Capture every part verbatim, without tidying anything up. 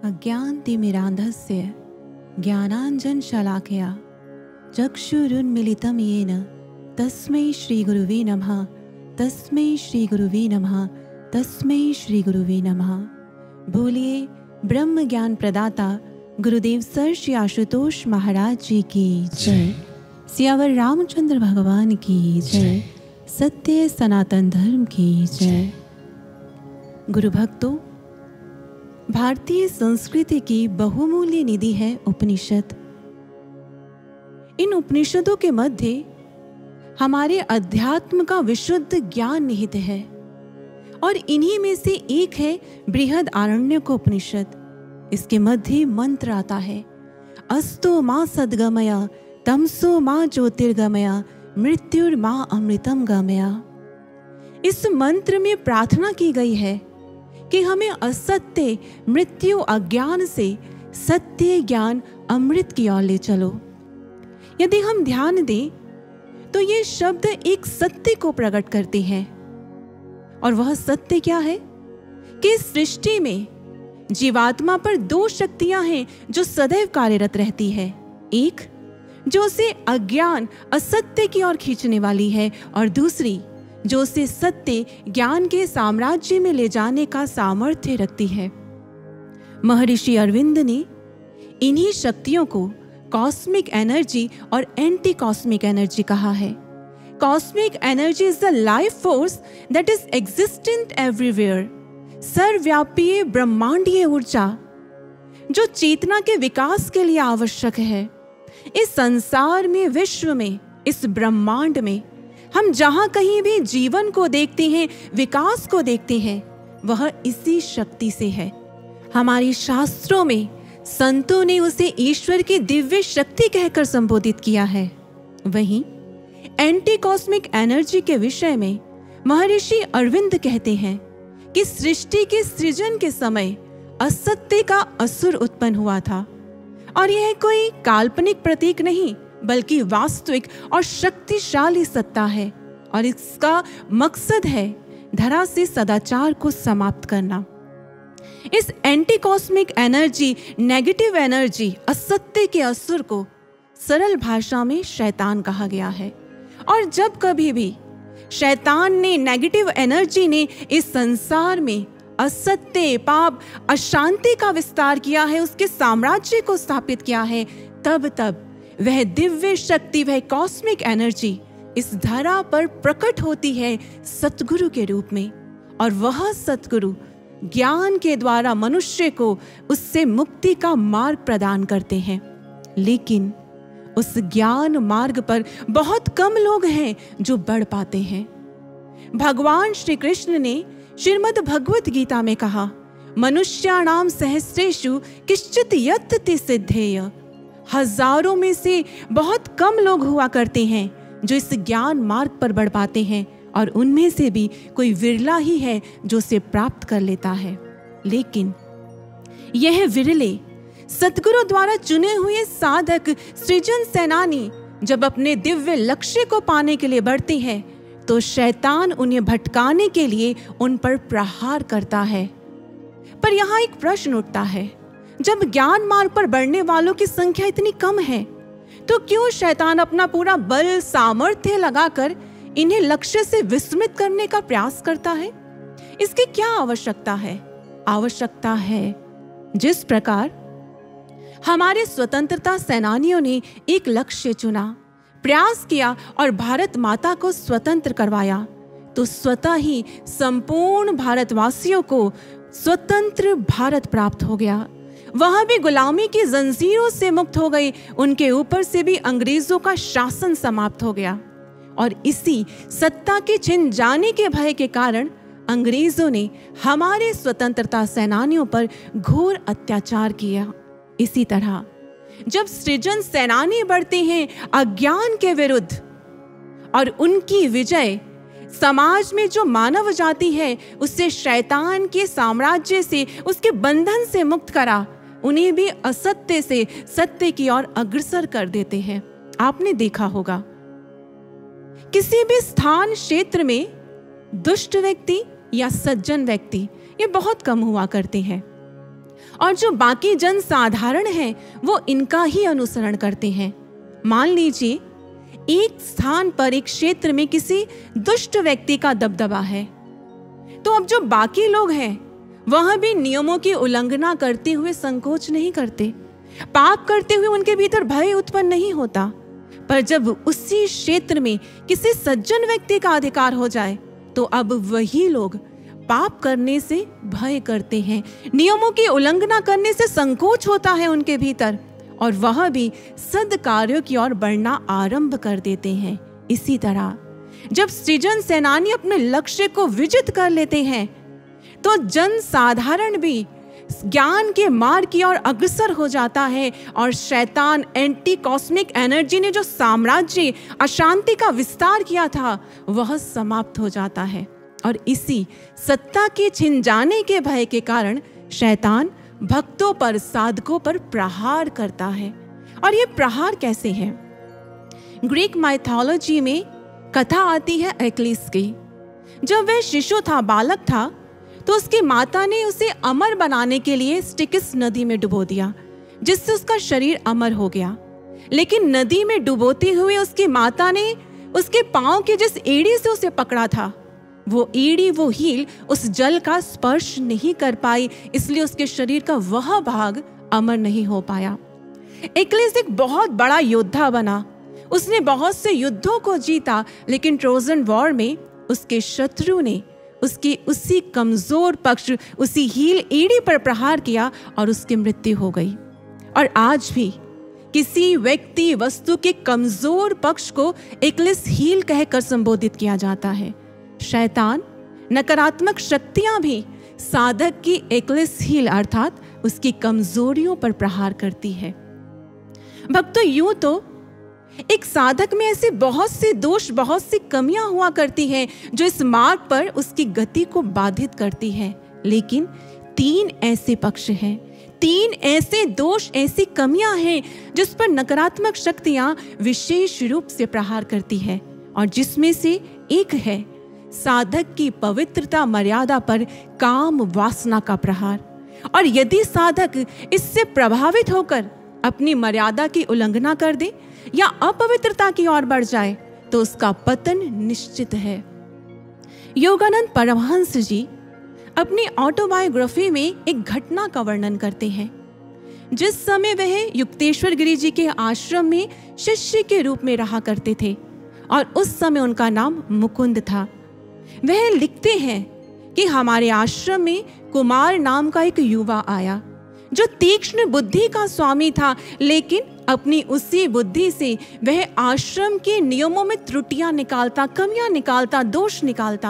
अज्ञानतिमिरान्धस्य ज्ञानाञ्जनशलाकया चक्षुरुन्मीलितं येन तस्मै श्रीगुरुवे नमः। तस्मै श्रीगुरुवे नमः। तस्मै श्रीगुरुवे नमः। बोलिए ब्रह्म ज्ञान प्रदाता गुरुदेव सर श्री आशुतोष महाराज जी की जय। सियावर रामचंद्र भगवान की जय। सत्य सनातन धर्म की जय। गुरु भक्तों, भारतीय संस्कृति की बहुमूल्य निधि है उपनिषद। इन उपनिषदों के मध्य हमारे अध्यात्म का विशुद्ध ज्ञान निहित है और इन्हीं में से एक है बृहद आरण्यक उपनिषद। इसके मध्य मंत्र आता है, अस्तो मां सद्गमया तमसो मां ज्योतिर्गमया मृत्युर मां अमृतम गमया। इस मंत्र में प्रार्थना की गई है कि हमें असत्य मृत्यु अज्ञान से सत्य ज्ञान अमृत की ओर ले चलो। यदि हम ध्यान दें तो ये शब्द एक सत्य को प्रकट करते हैं, और वह सत्य क्या है कि सृष्टि में जीवात्मा पर दो शक्तियां हैं जो सदैव कार्यरत रहती है। एक जो उसे अज्ञान असत्य की ओर खींचने वाली है, और दूसरी जो उसे सत्य ज्ञान के साम्राज्य में ले जाने का सामर्थ्य रखती है। महर्षि अरविंद ने इन्हीं शक्तियों को कॉस्मिक एनर्जी और एंटी कॉस्मिक एनर्जी कहा है। Cosmic energy is the life force that is existent everywhere. सर्वव्यापी ब्रह्मांडीय ऊर्जा जो चेतना के विकास के लिए आवश्यक है। इस संसार में, विश्व में, इस ब्रह्मांड में हम जहां कहीं भी जीवन को देखते हैं, विकास को देखते हैं, वह इसी शक्ति से है। हमारे शास्त्रों में संतों ने उसे ईश्वर की दिव्य शक्ति कहकर संबोधित किया है। वहीं एंटी कॉस्मिक एनर्जी के विषय में महर्षि अरविंद कहते हैं कि सृष्टि के सृजन के समय असत्य का असुर उत्पन्न हुआ था, और यह कोई काल्पनिक प्रतीक नहीं बल्कि वास्तविक और शक्तिशाली सत्ता है, और इसका मकसद है धरा से सदाचार को समाप्त करना। इस anti cosmic energy, negative energy, असत्य के असुर को सरल भाषा में शैतान कहा गया है। और जब कभी भी शैतान ने, नेगेटिव एनर्जी ने इस संसार में असत्य, पाप, अशांति का विस्तार किया है, उसके साम्राज्य को स्थापित किया है, तब तब वह दिव्य शक्ति, वह कॉस्मिक एनर्जी इस धरा पर प्रकट होती है सतगुरु के रूप में, और वह सतगुरु ज्ञान के द्वारा मनुष्य को उससे मुक्ति का मार्ग प्रदान करते हैं। लेकिन उस ज्ञान मार्ग पर बहुत कम लोग हैं जो बढ़ पाते हैं। भगवान श्री कृष्ण ने श्रीमद् भगवत गीता में कहा, मनुष्याणाम सहस्रेषु किश्चित यत्ति सिद्धेय। हजारों में से बहुत कम लोग हुआ करते हैं जो इस ज्ञान मार्ग पर बढ़ पाते हैं, और उनमें से भी कोई विरला ही है जो उसे प्राप्त कर लेता है। लेकिन यह विरले सतगुरु द्वारा चुने हुए साधक, सृजन सेनानी जब अपने दिव्य लक्ष्य को पाने के लिए बढ़ते हैं तो शैतान उन्हें भटकाने के लिए उन पर प्रहार करता है। पर यहाँ एक प्रश्न उठता है, जब ज्ञान मार्ग पर बढ़ने वालों की संख्या इतनी कम है तो क्यों शैतान अपना पूरा बल, सामर्थ्य लगाकर इन्हें लक्ष्य से विस्मृत करने का प्रयास करता है? इसकी क्या आवश्यकता है? आवश्यकता है जिस प्रकार हमारे स्वतंत्रता सेनानियों ने एक लक्ष्य चुना, प्रयास किया और भारत माता को स्वतंत्र करवाया, तो स्वतः ही संपूर्ण भारतवासियों को स्वतंत्र भारत प्राप्त हो गया। वह भी गुलामी की जंजीरों से मुक्त हो गई, उनके ऊपर से भी अंग्रेजों का शासन समाप्त हो गया। और इसी सत्ता के छिन जाने के भय के कारण अंग्रेजों ने हमारे स्वतंत्रता सेनानियों पर घोर अत्याचार किया। इसी तरह जब सृजन सेनानी बढ़ते हैं अज्ञान के विरुद्ध, और उनकी विजय समाज में जो मानव जाति है उससे शैतान के साम्राज्य से, उसके बंधन से मुक्त करा, उन्हें भी असत्य से सत्य की ओर अग्रसर कर देते हैं। आपने देखा होगा किसी भी स्थान क्षेत्र में दुष्ट व्यक्ति या सज्जन व्यक्ति ये बहुत कम हुआ करते हैं। और जो बाकी जन साधारण हैं वो इनका ही अनुसरण करते हैं। मान लीजिए एक स्थान पर, एक क्षेत्र में किसी दुष्ट व्यक्ति का दबदबा है, तो अब जो बाकी लोग हैं वह भी नियमों की उल्लंघना करते हुए संकोच नहीं करते, पाप करते हुए उनके भीतर भय उत्पन्न नहीं होता। पर जब उसी क्षेत्र में किसी सज्जन व्यक्ति का अधिकार हो जाए तो अब वही लोग पाप करने से भय करते हैं, नियमों की उल्लंघना करने से संकोच होता है उनके भीतर, और वह भी सद्कार्यों की ओर बढ़ना आरंभ कर देते हैं। इसी तरह जब सृजन सेनानी अपने लक्ष्य को विजित कर लेते हैं तो जन साधारण भी ज्ञान के मार्ग की ओर अग्रसर हो जाता है, और शैतान एंटी कॉस्मिक एनर्जी ने जो साम्राज्य अशांति का विस्तार किया था वह समाप्त हो जाता है। और इसी सत्ता के छिन जाने के भय के कारण शैतान भक्तों पर, साधकों पर प्रहार करता है। और ये प्रहार कैसे है? ग्रीक माइथोलॉजी में कथा आती है एक्लिस की। जब वह शिशु था, बालक था, तो उसकी माता ने उसे अमर बनाने के लिए स्टिकिस नदी में डुबो दिया, जिससे उसका शरीर अमर हो गया। लेकिन नदी में डुबोते हुए उसकी माता ने उसके पांव के जिस एड़ी से उसे पकड़ा था, वो एड़ी, वो हील उस जल का स्पर्श नहीं कर पाई, इसलिए उसके शरीर का वह भाग अमर नहीं हो पाया। एक्लिस एक बहुत बड़ा योद्धा बना, उसने बहुत से युद्धों को जीता, लेकिन ट्रोजन वॉर में उसके शत्रु ने उसकी उसी कमजोर पक्ष, उसी हील एड़ी पर प्रहार किया और उसकी मृत्यु हो गई। और आज भी किसी व्यक्ति, वस्तु के कमजोर पक्ष को एक्लिस हील कहकर संबोधित किया जाता है। शैतान, नकारात्मक शक्तियां भी साधक की एक्लिस हील अर्थात उसकी कमजोरियों पर प्रहार करती है। भक्तों, यूं तो एक साधक में ऐसे बहुत से दोष, बहुत सी कमियां हुआ करती हैं जो इस मार्ग पर उसकी गति को बाधित करती है, लेकिन तीन ऐसे पक्ष हैं, तीन ऐसे दोष, ऐसी कमियां हैं जिस पर नकारात्मक शक्तियां विशेष रूप से प्रहार करती है, और जिसमें से एक है साधक की पवित्रता, मर्यादा पर काम वासना का प्रहार। और यदि साधक इससे प्रभावित होकर अपनी मर्यादा की उल्लंघना कर दे या अपवित्रता की ओर बढ़ जाए तो उसका पतन निश्चित है। योगानंद परमहंस जी अपनी ऑटोबायोग्राफी में एक घटना का वर्णन करते हैं। जिस समय वह युक्तेश्वर गिरि जी के आश्रम में शिष्य के रूप में रहा करते थे, और उस समय उनका नाम मुकुंद था। वह लिखते हैं कि हमारे आश्रम में कुमार नाम का एक युवा आया जो तीक्ष्ण बुद्धि का स्वामी था, लेकिन अपनी उसी बुद्धि से वह आश्रम के नियमों में त्रुटियां निकालता, कमियां निकालता, दोष निकालता,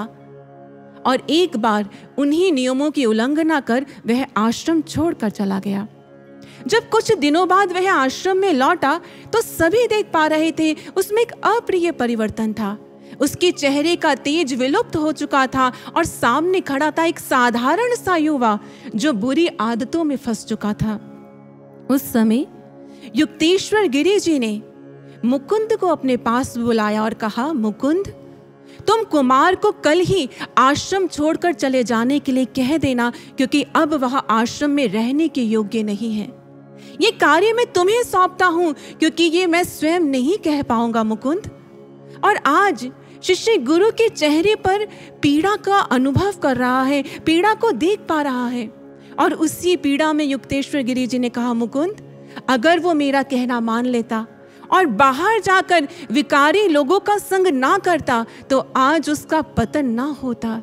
और एक बार उन्हीं नियमों की उल्लंघना कर वह आश्रम छोड़कर चला गया। जब कुछ दिनों बाद वह आश्रम में लौटा तो सभी देख पा रहे थे उसमें एक अप्रिय परिवर्तन था। उसके चेहरे का तेज विलुप्त हो चुका था और सामने खड़ा था एक साधारण सा युवा जो बुरी आदतों में फंस चुका था। उस समय युक्तेश्वर गिरि जी ने मुकुंद को अपने पास बुलाया और कहा, मुकुंद, तुम कुमार को कल ही आश्रम छोड़कर चले जाने के लिए कह देना, क्योंकि अब वह आश्रम में रहने के योग्य नहीं है। ये कार्य मैं तुम्हें सौंपता हूं, क्योंकि ये मैं स्वयं नहीं कह पाऊंगा मुकुंद। और आज शिष्य गुरु के चेहरे पर पीड़ा का अनुभव कर रहा है, पीड़ा को देख पा रहा है, और उसी पीड़ा में युक्तेश्वर गिरि जी ने कहा, मुकुंद, अगर वो मेरा कहना मान लेता और बाहर जाकर विकारी लोगों का संग ना करता तो आज उसका पतन ना होता।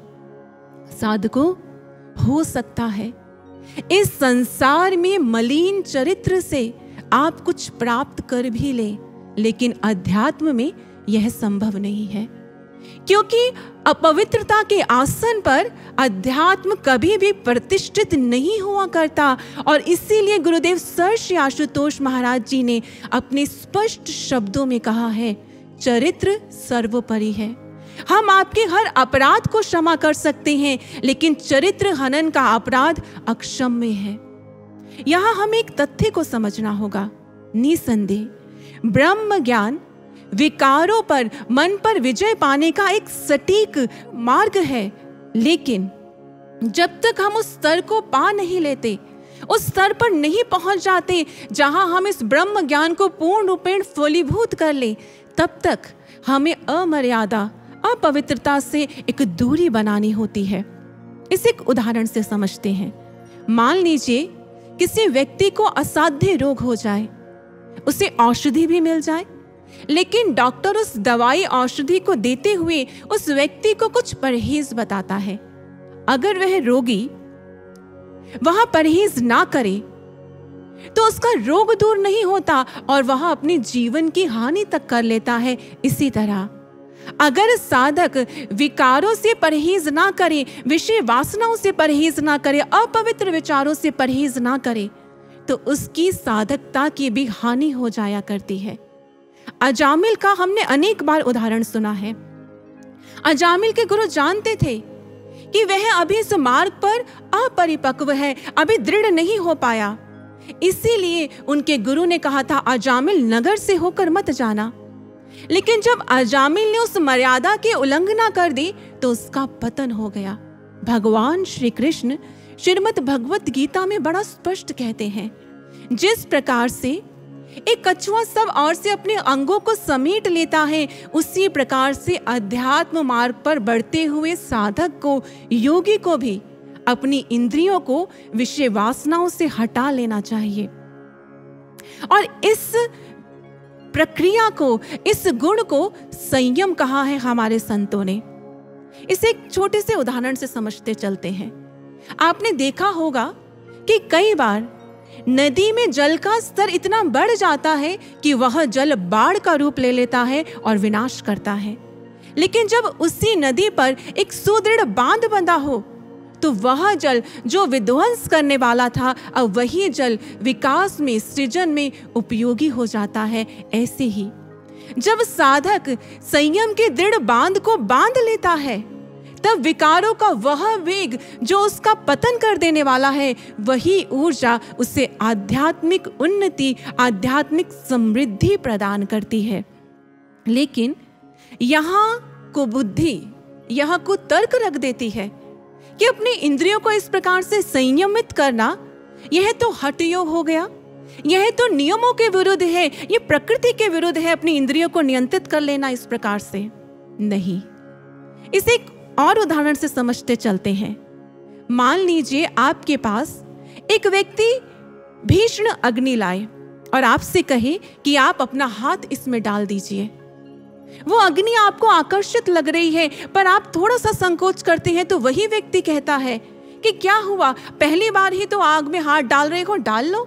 साधकों, हो सकता है इस संसार में मलिन चरित्र से आप कुछ प्राप्त कर भी ले, लेकिन अध्यात्म में यह संभव नहीं है, क्योंकि अपवित्रता के आसन पर अध्यात्म कभी भी प्रतिष्ठित नहीं हुआ करता। और इसीलिए गुरुदेव सर श्री आशुतोष महाराज जी ने अपने स्पष्ट शब्दों में कहा है, चरित्र सर्वोपरि है। हम आपके हर अपराध को क्षमा कर सकते हैं, लेकिन चरित्र हनन का अपराध अक्षम्य है। यहां हमें एक तथ्य को समझना होगा। निसंदेह ब्रह्म ज्ञान विकारों पर, मन पर विजय पाने का एक सटीक मार्ग है, लेकिन जब तक हम उस स्तर को पा नहीं लेते, उस स्तर पर नहीं पहुंच जाते जहां हम इस ब्रह्म ज्ञान को पूर्ण रूपेण फलीभूत कर ले, तब तक हमें अमर्यादा अपवित्रता से एक दूरी बनानी होती है। इसे एक उदाहरण से समझते हैं। मान लीजिए किसी व्यक्ति को असाध्य रोग हो जाए, उसे औषधि भी मिल जाए, लेकिन डॉक्टर उस दवाई औषधि को देते हुए उस व्यक्ति को कुछ परहेज बताता है। अगर वह रोगी वह परहेज ना करे तो उसका रोग दूर नहीं होता और वह अपने जीवन की हानि तक कर लेता है। इसी तरह अगर साधक विकारों से परहेज ना करे, विषय वासनाओं से परहेज ना करे, अपवित्र विचारों से परहेज ना करे, तो उसकी साधकता की भी हानि हो जाया करती है। अजामिल का हमने अनेक बार उदाहरण सुना है। अजामिल के गुरु जानते थे कि वह अभी इस मार्ग पर अपरिपक्व है, अभी दृढ़ नहीं हो पाया। इसीलिए उनके गुरु ने कहा था, अजामिल नगर से होकर मत जाना। लेकिन जब अजामिल ने उस मर्यादा की उल्लंघना कर दी तो उसका पतन हो गया। भगवान श्री कृष्ण श्रीमद् भगवत गीता में बड़ा स्पष्ट कहते हैं, जिस प्रकार से एक कछुआ सब ओर से अपने अंगों को समेट लेता है, उसी प्रकार से अध्यात्म मार्ग पर बढ़ते हुए साधक को, योगी को भी अपनी इंद्रियों को विषय वासनाओं से हटा लेना चाहिए। और इस प्रक्रिया को, इस गुण को संयम कहा है हमारे संतों ने। इसे एक छोटे से उदाहरण से समझते चलते हैं। आपने देखा होगा कि कई बार नदी में जल का स्तर इतना बढ़ जाता है कि वह जल बाढ़ का रूप ले लेता है और विनाश करता है। लेकिन जब उसी नदी पर एक सुदृढ़ बांध बंधा हो तो वह जल जो विध्वंस करने वाला था, अब वही जल विकास में, सृजन में उपयोगी हो जाता है। ऐसे ही जब साधक संयम के दृढ़ बांध को बांध लेता है, तब विकारों का वह वेग जो उसका पतन कर देने वाला है, वही ऊर्जा उसे आध्यात्मिक उन्नति, आध्यात्मिक समृद्धि प्रदान करती है। लेकिन यहाँ को बुद्धि, यहाँ को तर्क रख देती है कि अपनी इंद्रियों को इस प्रकार से संयमित करना, यह तो हठयोग हो गया, यह तो नियमों के विरुद्ध है, यह प्रकृति के विरुद्ध है। अपनी इंद्रियों को नियंत्रित कर लेना इस प्रकार से नहीं। इसे एक और उदाहरण से समझते चलते हैं। मान लीजिए आपके पास एक व्यक्ति भीषण अग्नि लाए और आपसे कहे कि आप अपना हाथ इसमें डाल दीजिए। वो अग्नि आपको आकर्षित लग रही है, पर आप थोड़ा सा संकोच करते हैं तो वही व्यक्ति कहता है कि क्या हुआ, पहली बार ही तो आग में हाथ डाल रहे हो, डाल लो।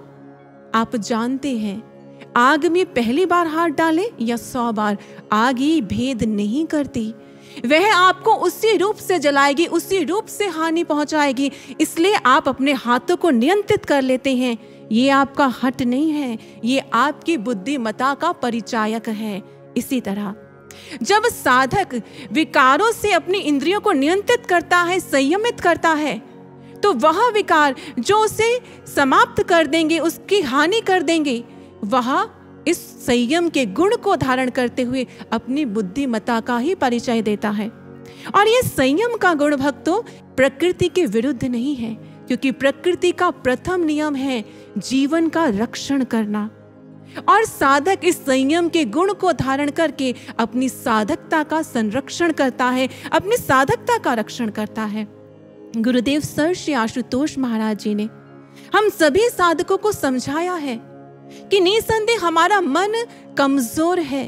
आप जानते हैं आग में पहली बार हाथ डाले या सौ बार, आग ही भेद नहीं करती। वह आपको उसी रूप से जलाएगी, उसी रूप से हानि पहुंचाएगी। इसलिए आप अपने हाथों को नियंत्रित कर लेते हैं। ये आपका हठ नहीं है, ये आपकी बुद्धिमत्ता का परिचायक है। इसी तरह जब साधक विकारों से अपनी इंद्रियों को नियंत्रित करता है, संयमित करता है, तो वह विकार जो उसे समाप्त कर देंगे, उसकी हानि कर देंगे, वह इस संयम के गुण को धारण करते हुए अपनी बुद्धिमत्ता का ही परिचय देता है। और यह संयम का गुण भक्तों प्रकृति के विरुद्ध नहीं है, क्योंकि प्रकृति का प्रथम नियम है जीवन का रक्षण करना। और साधक इस संयम के गुण को धारण करके अपनी साधकता का संरक्षण करता है, अपनी साधकता का रक्षण करता है। गुरुदेव सर श्री आशुतोष महाराज जी ने हम सभी साधकों को समझाया है कि निसंदेह हमारा मन कमजोर है,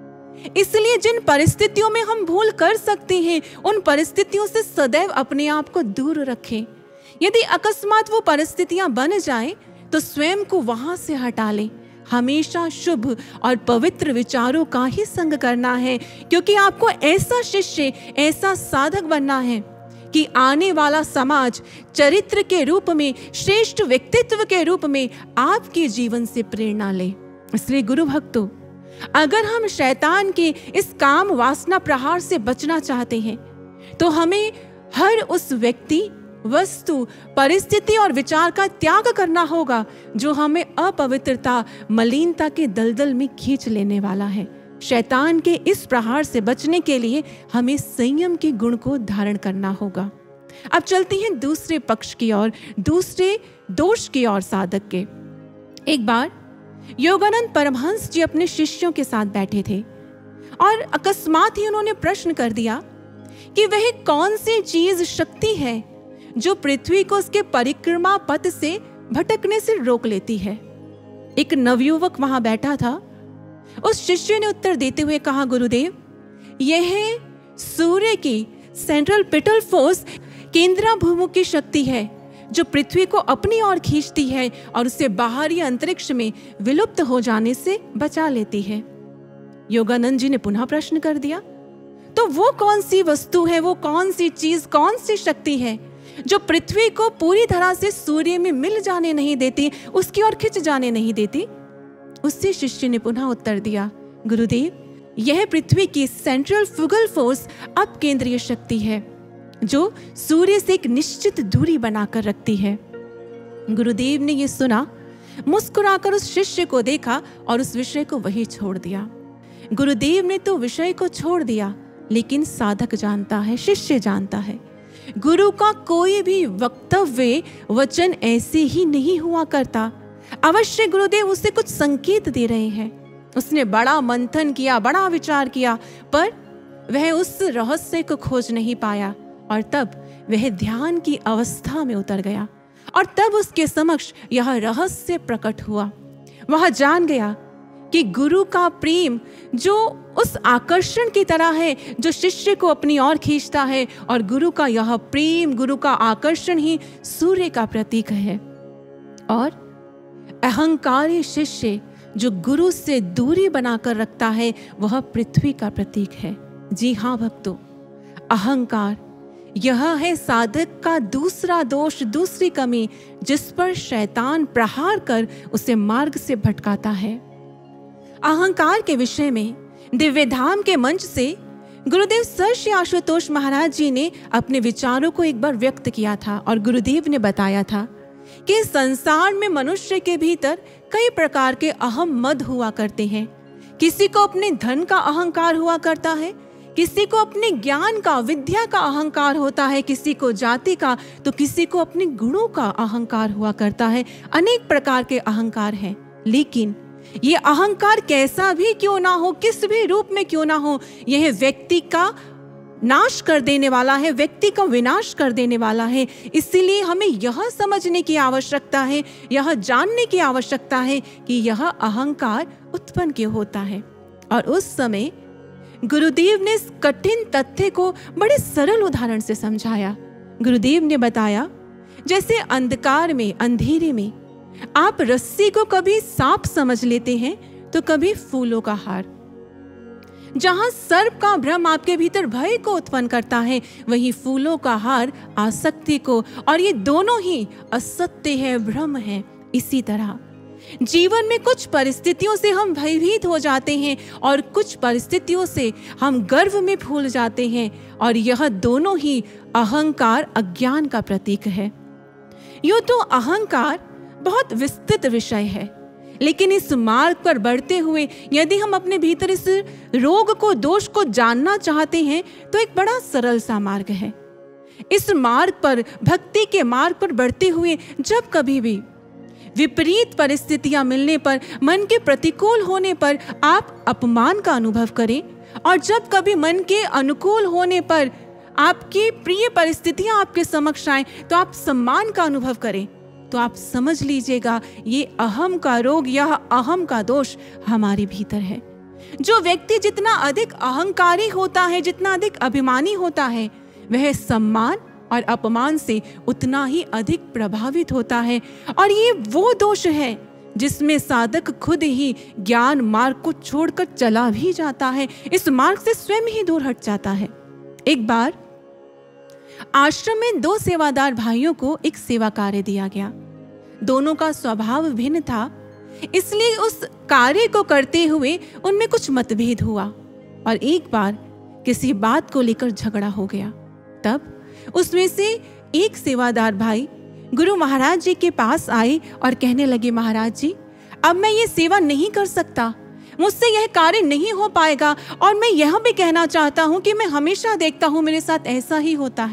इसलिए जिन परिस्थितियों में हम भूल कर सकते हैं, उन परिस्थितियों से सदैव अपने आप को दूर रखें। यदि अकस्मात वो परिस्थितियां बन जाएं, तो स्वयं को वहां से हटा लें। हमेशा शुभ और पवित्र विचारों का ही संग करना है, क्योंकि आपको ऐसा शिष्य, ऐसा साधक बनना है कि आने वाला समाज चरित्र के रूप में, श्रेष्ठ व्यक्तित्व के रूप में आपके जीवन से प्रेरणा ले। इसलिए गुरु भक्तों, अगर हम शैतान के इस काम वासना प्रहार से बचना चाहते हैं, तो हमें हर उस व्यक्ति, वस्तु, परिस्थिति और विचार का त्याग करना होगा जो हमें अपवित्रता, मलिनता के दलदल में खींच लेने वाला है। शैतान के इस प्रहार से बचने के लिए हमें संयम के गुण को धारण करना होगा। अब चलती हैं दूसरे पक्ष की ओर, दूसरे दोष की ओर साधक के। एक बार योगानंद परमहंस जी अपने शिष्यों के साथ बैठे थे और अकस्मात ही उन्होंने प्रश्न कर दिया कि वह कौन सी चीज शक्ति है जो पृथ्वी को उसके परिक्रमा पथ से भटकने से रोक लेती है। एक नवयुवक वहां बैठा था। उस शिष्य ने उत्तर देते हुए कहा, गुरुदेव, यह सूर्य की सेंट्रल पिटल फोर्स केंद्राभिमुखी शक्ति है जो पृथ्वी को अपनी ओर खींचती है और उसे बाहरी अंतरिक्ष में विलुप्त हो जाने से बचा लेती है। योगानंद जी ने पुनः प्रश्न कर दिया, तो वो कौन सी वस्तु है, वो कौन सी चीज, कौन सी शक्ति है जो पृथ्वी को पूरी तरह से सूर्य में मिल जाने नहीं देती, उसकी ओर खिंच जाने नहीं देती? उससे शिष्य ने पुनः उत्तर दिया, गुरुदेव, यह पृथ्वी की सेंट्रल फ्यूगल फोर्स अब केंद्रीय शक्ति है जो सूर्य से एक निश्चित दूरी बनाकर रखती है। गुरुदेव ने यह सुना, मुस्कुराकर उस शिष्य को देखा और उस विषय को वहीं छोड़ दिया। गुरुदेव ने तो विषय को छोड़ दिया, लेकिन साधक जानता है, शिष्य जानता है, गुरु का कोई भी वक्तव्य वचन ऐसे ही नहीं हुआ करता। अवश्य गुरुदेव उससे कुछ संकेत दे रहे हैं। उसने बड़ा मंथन किया, बड़ा विचार किया, पर वह उस रहस्य को खोज नहीं पाया और तब वह ध्यान की अवस्था में उतर गया और तब उसके समक्ष यह रहस्य प्रकट हुआ। वह जान गया कि गुरु का प्रेम जो उस आकर्षण की तरह है जो शिष्य को अपनी ओर खींचता है, और गुरु का यह प्रेम, गुरु का आकर्षण ही सूर्य का प्रतीक है। और अहंकारी शिष्य जो गुरु से दूरी बनाकर रखता है वह पृथ्वी का प्रतीक है। जी हाँ भक्तों, अहंकार यह है साधक का दूसरा दोष, दूसरी कमी, जिस पर शैतान प्रहार कर उसे मार्ग से भटकाता है। अहंकार के विषय में दिव्यधाम के मंच से गुरुदेव सर श्री आशुतोष महाराज जी ने अपने विचारों को एक बार व्यक्त किया था और गुरुदेव ने बताया था कि संसार में मनुष्य के भीतर कई प्रकार के अहम मद हुआ करते हैं। किसी को अपने धन का अहंकार हुआ करता है, किसी को अपने ज्ञान का, विद्या का अहंकार होता है, किसी को जाति का, तो किसी को अपने गुणों का अहंकार हुआ करता है। अनेक प्रकार के अहंकार हैं, लेकिन ये अहंकार कैसा भी क्यों ना हो, किस भी रूप में क्यों ना हो, यह व्यक्ति का नाश कर देने वाला है, व्यक्ति का विनाश कर देने वाला है। इसीलिए हमें यह समझने की आवश्यकता है, यह जानने की आवश्यकता है कि यह अहंकार उत्पन्न क्यों होता है। और उस समय गुरुदेव ने इस कठिन तथ्य को बड़े सरल उदाहरण से समझाया। गुरुदेव ने बताया, जैसे अंधकार में, अंधेरे में आप रस्सी को कभी सांप समझ लेते हैं तो कभी फूलों का हार। जहां सर्प का भ्रम आपके भीतर भय को उत्पन्न करता है, वहीं फूलों का हार आसक्ति को, और ये दोनों ही असत्य है, भ्रम है। इसी तरह जीवन में कुछ परिस्थितियों से हम भयभीत हो जाते हैं और कुछ परिस्थितियों से हम गर्व में फूल जाते हैं, और यह दोनों ही अहंकार, अज्ञान का प्रतीक है। यूं तो अहंकार बहुत विस्तृत विषय है, लेकिन इस मार्ग पर बढ़ते हुए यदि हम अपने भीतर इस रोग को, दोष को जानना चाहते हैं तो एक बड़ा सरल सा मार्ग है। इस मार्ग पर, भक्ति के मार्ग पर बढ़ते हुए जब कभी भी विपरीत परिस्थितियां मिलने पर, मन के प्रतिकूल होने पर आप अपमान का अनुभव करें, और जब कभी मन के अनुकूल होने पर आपकी प्रिय परिस्थितियां आपके समक्ष आए तो आप सम्मान का अनुभव करें, तो आप समझ लीजिएगा ये अहम का रोग, यह अहम का दोष हमारे भीतर है। जो व्यक्ति जितना अधिक अहंकारी होता है, जितना अधिक अभिमानी होता है, वह सम्मान और अपमान से उतना ही अधिक प्रभावित होता है। और ये वो दोष है जिसमें साधक खुद ही ज्ञान मार्ग को छोड़कर चला भी जाता है, इस मार्ग से स्वयं ही दूर हट जाता है। एक बार आश्रम में दो सेवादार भाइयों को एक सेवा कार्य दिया गया। दोनों का स्वभाव भिन्न था, इसलिए उस कार्य को करते हुए उनमें कुछ मतभेद हुआ और एक बार किसी बात को लेकर झगड़ा हो गया। तब उसमें से एक सेवादार भाई गुरु महाराज जी के पास आए और कहने लगे, महाराज जी, अब मैं ये सेवा नहीं कर सकता, मुझसे यह कार्य नहीं हो पाएगा, और मैं यह भी कहना चाहता हूं कि मैं हमेशा देखता हूं मेरे साथ ऐसा ही होता है,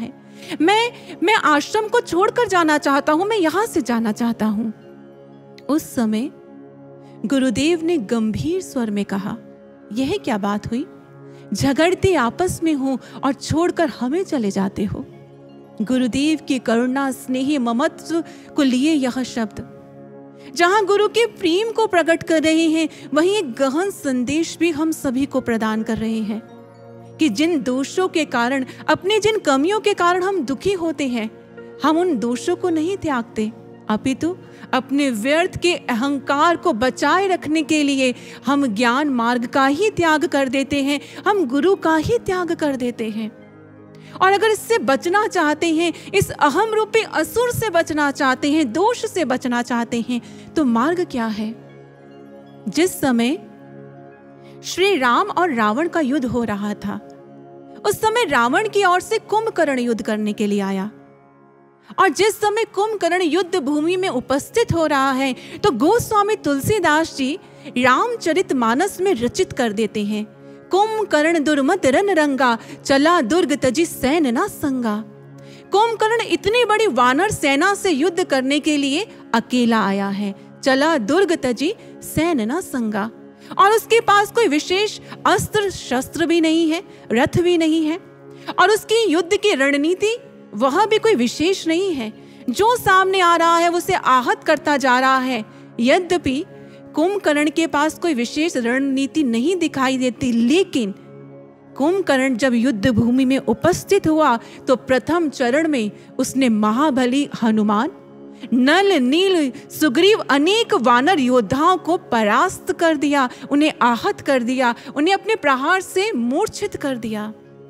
मैं मैं आश्रम को छोड़कर जाना चाहता हूं, मैं यहां से जाना चाहता हूं। उस समय गुरुदेव ने गंभीर स्वर में कहा, यह क्या बात हुई? झगड़ते आपस में हो और छोड़कर हमें चले जाते हो। गुरुदेव की करुणा, स्नेही ममत्व को लिए यह शब्द जहां गुरु के प्रेम को प्रकट कर रहे हैं, वहीं एक गहन संदेश भी हम सभी को प्रदान कर रहे हैं कि जिन दोषों के कारण, अपने जिन कमियों के कारण हम दुखी होते हैं, हम उन दोषों को नहीं त्यागते, अपितु अपने व्यर्थ के अहंकार को बचाए रखने के लिए हम ज्ञान मार्ग का ही त्याग कर देते हैं, हम गुरु का ही त्याग कर देते हैं। और अगर इससे बचना चाहते हैं, इस अहम रूपी असुर से बचना चाहते हैं, दोष से बचना चाहते हैं, तो मार्ग क्या है? जिस समय श्री राम और रावण का युद्ध हो रहा था, उस समय रावण की ओर से कुंभकर्ण युद्ध करने के लिए आया। और जिस समय कुंभकर्ण युद्ध भूमि में उपस्थित हो रहा है, तो गोस्वामी तुलसीदास जी रामचरितमानस में रचित कर देते हैं, कुंभकर्ण दुर्मत रन रंगा, चला दुर्ग तजी सैन ना संगा। कुंभकर्ण इतनी बड़ी वानर सेना से युद्ध करने के लिए अकेला आया है, चला दुर्ग तजी सैन ना संगा। और उसके पास कोई विशेष अस्त्र शस्त्र भी नहीं है, रथ भी नहीं है, और उसकी युद्ध की रणनीति वह भी कोई विशेष नहीं है। जो सामने आ रहा है उसे आहत करता जा रहा है। यद्यपि कुंभकर्ण के पास कोई विशेष रणनीति नहीं दिखाई देती, लेकिन कुंभकर्ण जब युद्ध भूमि में उपस्थित हुआ तो प्रथम चरण में उसने महाबली हनुमान, नल, नील, सुग्रीव अनेक वानर योद्धाओं को परास्त कर दिया, उन्हें आहत कर दिया, उन्हें अपने प्रहार से मूर्छित कर दिया।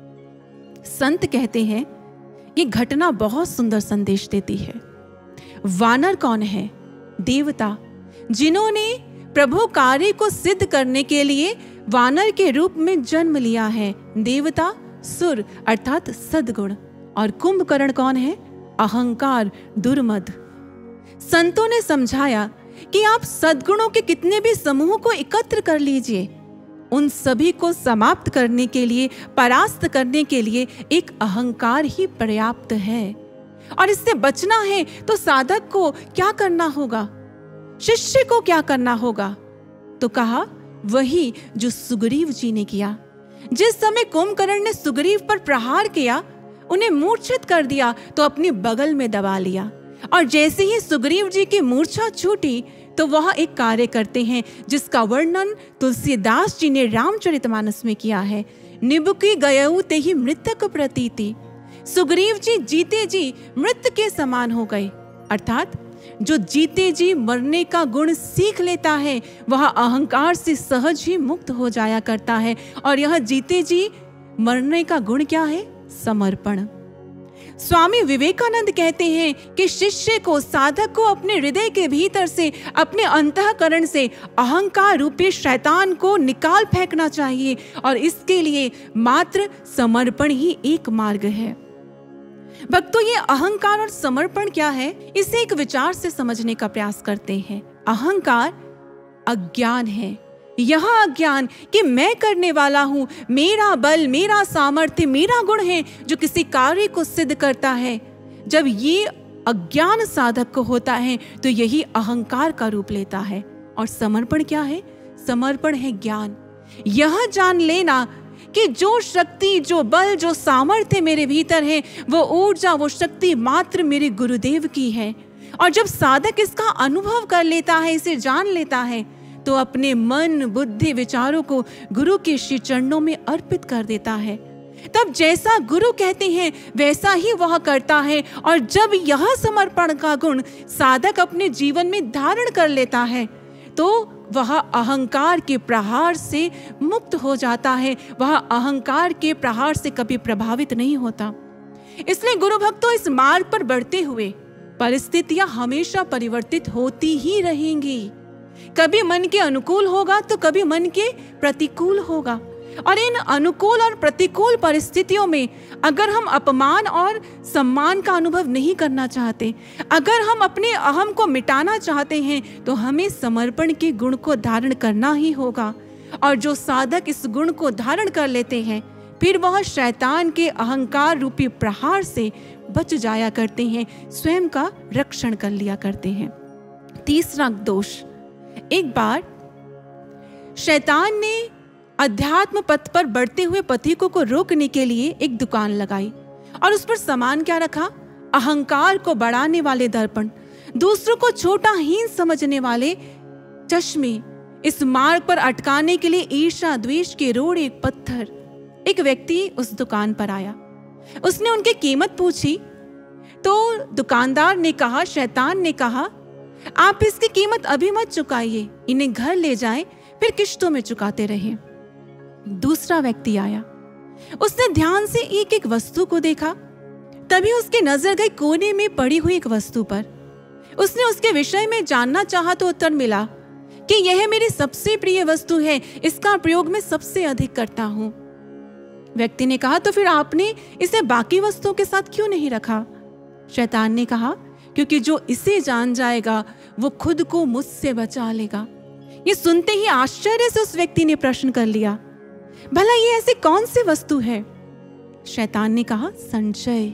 संत कहते हैं ये घटना बहुत सुंदर संदेश देती है। वानर कौन है? देवता, जिन्होंने प्रभु कार्य को सिद्ध करने के लिए वानर के रूप में जन्म लिया है। देवता सुर अर्थात सद्गुण। और कुंभकर्ण कौन है? अहंकार, दुर्मद। संतों ने समझाया कि आप सद्गुणों के कितने भी समूह को एकत्र कर लीजिए, उन सभी को समाप्त करने के लिए, परास्त करने के लिए एक अहंकार ही पर्याप्त है। और इससे बचना है तो साधक को क्या करना होगा? शिष्य को क्या करना होगा? तो कहा वही जो सुग्रीव जी ने किया। जिस समय कुंभकर्ण ने सुग्रीव पर प्रहार किया, उन्हें मूर्छित कर दिया, तो अपनी बगल में दबा लिया। और जैसे ही सुग्रीव जी की मूर्छा छूटी तो वह एक कार्य करते हैं जिसका वर्णन तुलसीदास जी ने रामचरितमानस में किया है। निबुकी गयऊ ते ही मृतक प्रतीति। सुग्रीव जी जीते जी मृत के समान हो गए। अर्थात जो जीते जी मरने का गुण सीख लेता है वह अहंकार से सहज ही मुक्त हो जाया करता है। और यह जीते जी मरने का गुण क्या है? समर्पण। स्वामी विवेकानंद कहते हैं कि शिष्य को, साधक को अपने हृदय के भीतर से, अपने अंतःकरण से अहंकार रूपी शैतान को निकाल फेंकना चाहिए। और इसके लिए मात्र समर्पण ही एक मार्ग है। भक्तों, ये अहंकार और समर्पण क्या है, इसे एक विचार से समझने का प्रयास करते हैं। अहंकार अज्ञान है। यह अज्ञान कि मैं करने वाला हूं, मेरा बल, मेरा सामर्थ्य, मेरा गुण है जो किसी कार्य को सिद्ध करता है। जब ये अज्ञान साधक को होता है तो यही अहंकार का रूप लेता है। और समर्पण क्या है? समर्पण है ज्ञान। यह जान लेना कि जो शक्ति, जो बल, जो सामर्थ्य मेरे भीतर है, वो ऊर्जा, वो शक्ति मात्र मेरे गुरुदेव की है। और जब साधक इसका अनुभव कर लेता है, इसे जान लेता है, तो अपने मन, बुद्धि, विचारों को गुरु के श्री चरणों में अर्पित कर देता है। तब जैसा गुरु कहते हैं वैसा ही वह करता है। और जब यह समर्पण का गुण साधक अपने जीवन में धारण कर लेता है तो वह अहंकार के प्रहार से मुक्त हो जाता है। वह अहंकार के प्रहार से कभी प्रभावित नहीं होता। इसलिए गुरु भक्तों, इस मार्ग पर बढ़ते हुए परिस्थितियां हमेशा परिवर्तित होती ही रहेंगी। कभी मन के अनुकूल होगा तो कभी मन के प्रतिकूल होगा। और इन अनुकूल और प्रतिकूल परिस्थितियों में अगर हम अपमान और सम्मान का अनुभव नहीं करना चाहते, अगर हम अपने अहम को मिटाना चाहते हैं, तो हमें समर्पण के गुण को धारण करना ही होगा। और जो साधक इस गुण को धारण कर लेते हैं, फिर वह शैतान के अहंकार रूपी प्रहार से बच जाया करते हैं, स्वयं का रक्षण कर लिया करते हैं। तीसरा दोष, एक बार शैतान ने अध्यात्म पथ पर बढ़ते हुए पथिकों को रोकने के लिए एक दुकान लगाई और उस पर सामान क्या रखा? अहंकार को बढ़ाने वाले दर्पण, दूसरों को छोटा हीन समझने वाले चश्मे, इस मार्ग पर अटकाने के लिए ईर्ष्या द्वेष के रोड़े पत्थर। एक व्यक्ति उस दुकान पर आया, उसने उनकी कीमत पूछी तो दुकानदार ने कहा, शैतान ने कहा, आप इसकी कीमत अभी मत चुकाइए, इन्हें घर ले जाएं, फिर किश्तों में चुकाते रहें। दूसरा व्यक्ति आया, उसने ध्यान से एक एक वस्तु को देखा, तभी उसकी नजर गई कोने में पड़ी हुई एक वस्तु पर। उसने उसके विषय में जानना चाहा तो उत्तर मिला कि यह मेरी सबसे प्रिय वस्तु है, इसका प्रयोग मैं सबसे अधिक करता हूं। व्यक्ति ने कहा, तो फिर आपने इसे बाकी वस्तुओं के साथ क्यों नहीं रखा? शैतान ने कहा, क्योंकि जो इसे जान जाएगा वो खुद को मुझसे बचा लेगा। ये सुनते ही आश्चर्य से उस व्यक्ति ने प्रश्न कर लिया, भला ये ऐसी कौन सी वस्तु है? शैतान ने कहा, संशय।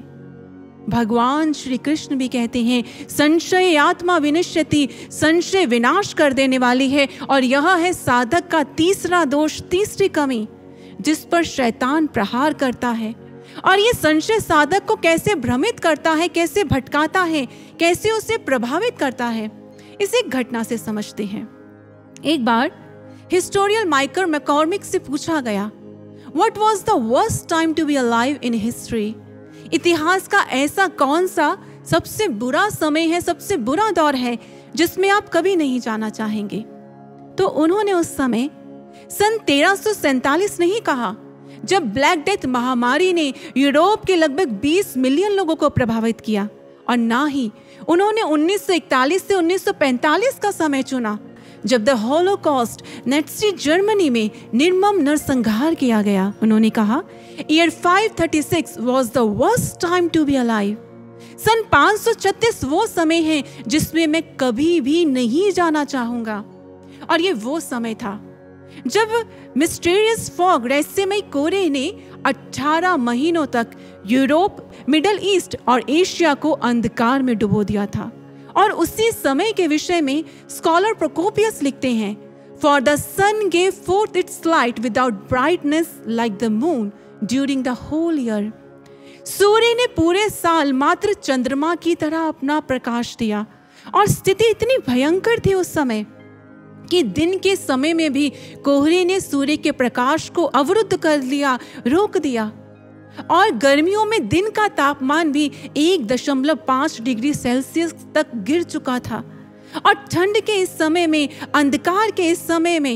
भगवान श्री कृष्ण भी कहते हैं, संशय आत्मा विनश्यति, संशय विनाश कर देने वाली है। और यह है साधक का तीसरा दोष, तीसरी कमी, जिस पर शैतान प्रहार करता है। और ये संशय साधक को कैसे भ्रमित करता है, कैसे भटकाता है, कैसे उसे प्रभावित करता है, इसे एक घटना से समझते हैं। एक बार हिस्टोरियन माइकल मैकॉर्मिक से पूछा गया, what was the worst time to be alive in history? इतिहास का ऐसा कौन सा सबसे बुरा समय है, सबसे बुरा दौर है जिसमें आप कभी नहीं जाना चाहेंगे? तो उन्होंने उस समय सन तेरह सौ सैंतालीस नहीं कहा, जब ब्लैक डेथ महामारी ने यूरोप के लगभग बीस मिलियन लोगों को प्रभावित किया। और ना ही उन्होंने उन्नीस सौ इकतालीस से उन्नीस सौ पैंतालीस का समय चुना, जब द हॉलोकॉस्ट नाज़ी जर्मनी में निर्मम नरसंहार किया गया। उन्होंने कहा, ईयर पाँच सौ छत्तीस was the worst time to be alive. सन पाँच सौ छत्तीस वो समय है जिसमें मैं कभी भी नहीं जाना चाहूंगा। और ये वो समय था जब मिस्टीरियस फॉग, रहस्यमय कोहरे ने अठारह महीनों तक यूरोप, मिडल ईस्ट और एशिया को अंधकार में डुबो दिया था। और उसी समय के विषय में स्कॉलर प्रोकोपियस लिखते हैं, for the sun gave forth its light without brightness like the moon during the whole year. सूर्य ने पूरे साल मात्र चंद्रमा की तरह अपना प्रकाश दिया। और स्थिति इतनी भयंकर थी उस समय कि दिन के समय में भी कोहरे ने सूर्य के प्रकाश को अवरुद्ध कर लिया, रोक दिया। और गर्मियों में दिन का तापमान भी एक दशमलव पाँच डिग्री सेल्सियस तक गिर चुका था। और ठंड के इस समय में, अंधकार के इस समय में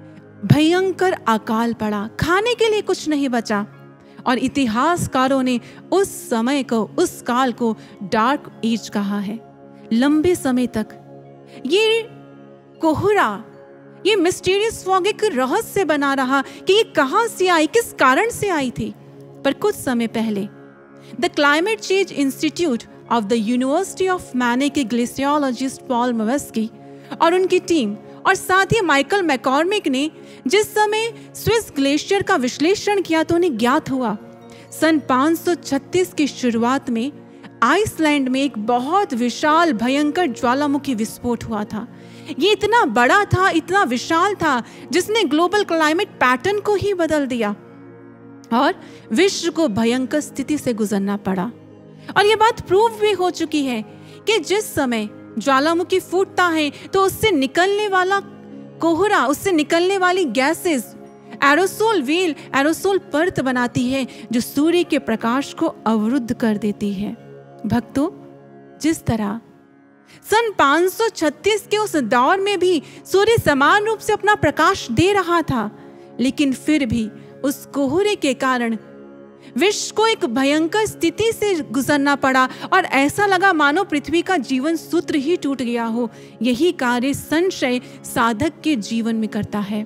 भयंकर अकाल पड़ा, खाने के लिए कुछ नहीं बचा। और इतिहासकारों ने उस समय को, उस काल को डार्क एज कहा है। लंबे समय तक ये कोहरा, ये मिस्टीरियस फॉग एक रहस्य बना रहा कि ये कहां से आई, किस कारण से आई थी। पर कुछ समय पहले the climate change institute of the university of Maine के ग्लेशियोलॉजिस्ट पॉल मवेस्की और उनकी टीम, और साथ ही माइकल मैकॉर्मिक ने जिस समय स्विस ग्लेशियर का विश्लेषण किया तो उन्हें ज्ञात हुआ, सन पाँच सौ छत्तीस की शुरुआत में आइसलैंड में एक बहुत विशाल भयंकर ज्वालामुखी विस्फोट हुआ था। ये इतना बड़ा था, इतना विशाल था, जिसने ग्लोबल क्लाइमेट पैटर्न को ही बदल दिया और विश्व को भयंकर स्थिति से गुजरना पड़ा। और ये बात प्रूव भी हो चुकी है कि जिस समय ज्वालामुखी फूटता है तो उससे निकलने वाला कोहरा, उससे निकलने वाली गैसेस एरोसोल व्हील, एरोसोल परत बनाती है जो सूर्य के प्रकाश को अवरुद्ध कर देती है। भक्तों, जिस तरह सन पाँच सौ छत्तीस के उस दौर में भी सूर्य समान रूप से अपना प्रकाश दे रहा था, लेकिन फिर भी उस कोहरे के कारण विश्व को एक भयंकर स्थिति से गुजरना पड़ा और ऐसा लगा मानो पृथ्वी का जीवन सूत्र ही टूट गया हो। यही कार्य संशय साधक के जीवन में करता है।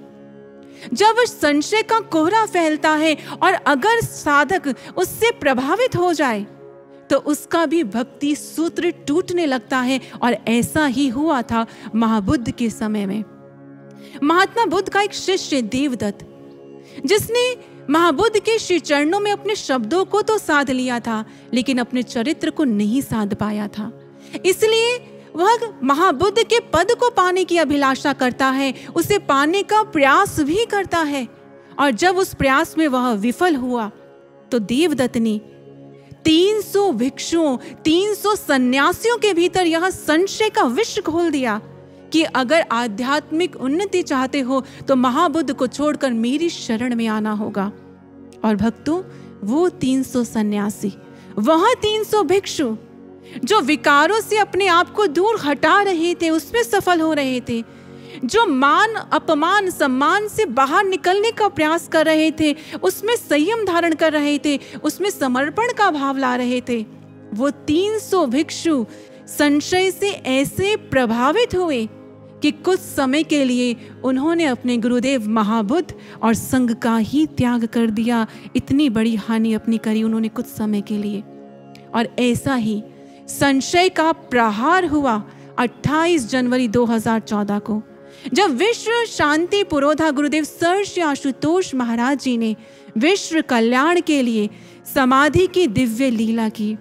जब संशय का कोहरा फैलता है और अगर साधक उससे प्रभावित हो जाए तो उसका भी भक्ति सूत्र टूटने लगता है। और ऐसा ही हुआ था महाबुद्ध के समय में। महात्मा बुद्ध का एक शिष्य देवदत्त, जिसने महाबुद्ध के श्री चरणों में अपने शब्दों को तो साध लिया था, लेकिन अपने चरित्र को नहीं साध पाया था। इसलिए वह महाबुद्ध के पद को पाने की अभिलाषा करता है, उसे पाने का प्रयास भी करता है। और जब उस प्रयास में वह विफल हुआ तो देवदत्त ने तीन सौ भिक्षुओं, तीन सौ सन्यासियों के भीतर यह संशय का विष खोल दिया कि अगर आध्यात्मिक उन्नति चाहते हो तो महाबुद्ध को छोड़कर मेरी शरण में आना होगा। और भक्तों, वो तीन सौ सन्यासी, वह तीन सौ भिक्षु जो विकारों से अपने आप को दूर हटा रहे थे, उसमें सफल हो रहे थे, जो मान अपमान सम्मान से बाहर निकलने का प्रयास कर रहे थे, उसमें संयम धारण कर रहे थे, उसमें समर्पण का भाव ला रहे थे, वो तीन सौ भिक्षु संशय से ऐसे प्रभावित हुए कि कुछ समय के लिए उन्होंने अपने गुरुदेव महाबुद्ध और संघ का ही त्याग कर दिया। इतनी बड़ी हानि अपनी करी उन्होंने कुछ समय के लिए। और ऐसा ही संशय का प्रहार हुआ अट्ठाईस जनवरी दो हज़ार चौदह को, जब विश्व शांति पुरोधा गुरुदेव सर श्री आशुतोष महाराज जी ने विश्व कल्याण के लिए समाधि की दिव्य लीला की।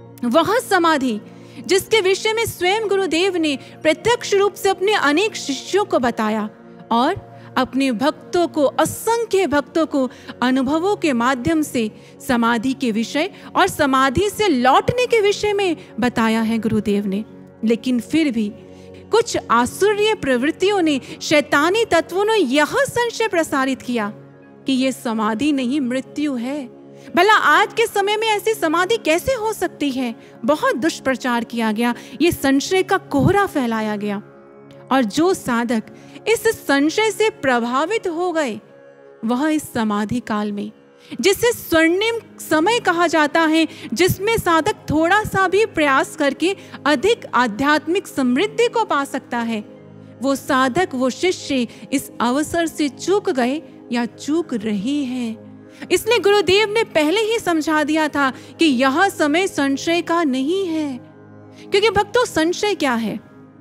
वह समाधि जिसके विषय में स्वयं गुरुदेव ने प्रत्यक्ष रूप से अपने अनेक शिष्यों को बताया और अपने भक्तों को, असंख्य भक्तों को अनुभवों के माध्यम से समाधि के विषय और समाधि से लौटने के विषय में बताया है गुरुदेव ने। लेकिन फिर भी कुछ आसुरीय प्रवृत्तियों ने, शैतानी तत्वों ने यह संशय प्रसारित किया कि यह समाधि नहीं, मृत्यु है। भला आज के समय में ऐसी समाधि कैसे हो सकती है? बहुत दुष्प्रचार किया गया, ये संशय का कोहरा फैलाया गया। और जो साधक इस संशय से प्रभावित हो गए, वह इस समाधि काल में, जिसे स्वर्णिम समय कहा जाता है, जिसमें साधक थोड़ा सा भी प्रयास करके अधिक आध्यात्मिक समृद्धि को पा सकता है, वो साधक, वो शिष्य इस अवसर से चूक गए या चूक रहे हैं। इसलिए गुरुदेव ने पहले ही समझा दिया था कि यह समय संशय का नहीं है। क्योंकि भक्तों, संशय क्या है?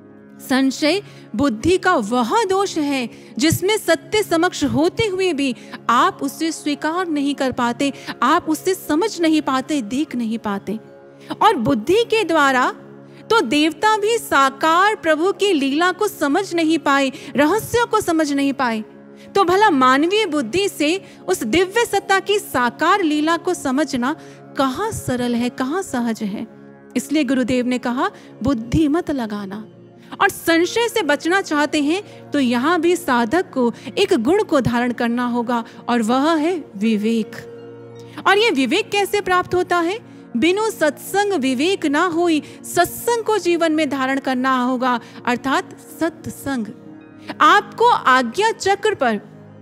संशय बुद्धि का वह दोष है जिसमें सत्य समक्ष होते हुए भी आप उसे स्वीकार नहीं कर पाते, आप उसे समझ नहीं पाते, देख नहीं पाते। और बुद्धि के द्वारा तो देवता भी साकार प्रभु की लीला को समझ नहीं पाए, रहस्यों को समझ नहीं पाए, तो भला मानवीय बुद्धि से उस दिव्य सत्ता की साकार लीला को समझना कहाँ सरल है, कहाँ सहज है। इसलिए गुरुदेव ने कहा, बुद्धि मत लगाना। और संशय से बचना चाहते हैं तो यहाँ भी साधक को एक गुण को धारण करना होगा, और वह है विवेक। और ये विवेक कैसे प्राप्त होता है? बिनु सत्संग विवेक ना होई, सत्संग को जीवन में धारण करना होगा, अर्थात सत्संग। आपको आज्ञा चक्र पर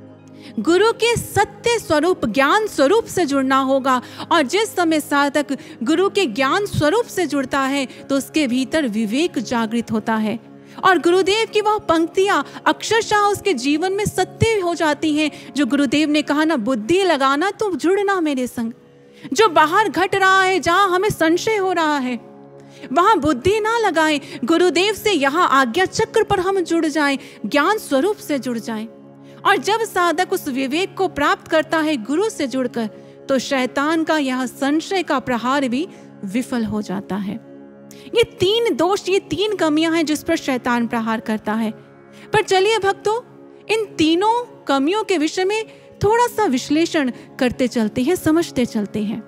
गुरु के सत्य स्वरूप, ज्ञान स्वरूप से जुड़ना होगा। और जिस समय साधक गुरु के ज्ञान स्वरूप से जुड़ता है तो उसके भीतर विवेक जागृत होता है, और गुरुदेव की वह पंक्तियां अक्षरशः उसके जीवन में सत्य हो जाती हैं। जो गुरुदेव ने कहा ना, बुद्धि लगाना तो जुड़ना मेरे संग। जो बाहर घट रहा है, जहां हमें संशय हो रहा है, वहां बुद्धि ना लगाएं, गुरुदेव से यहाँ आज्ञा चक्र पर हम जुड़ जाएं, ज्ञान स्वरूप से जुड़ जाएं। और जब साधक उस विवेक को प्राप्त करता है गुरु से जुड़कर, तो शैतान का यह संशय का प्रहार भी विफल हो जाता है। ये तीन दोष, ये तीन कमियां हैं जिस पर शैतान प्रहार करता है। पर चलिए भक्तों, इन तीनों कमियों के विषय में थोड़ा सा विश्लेषण करते चलते हैं, समझते चलते हैं।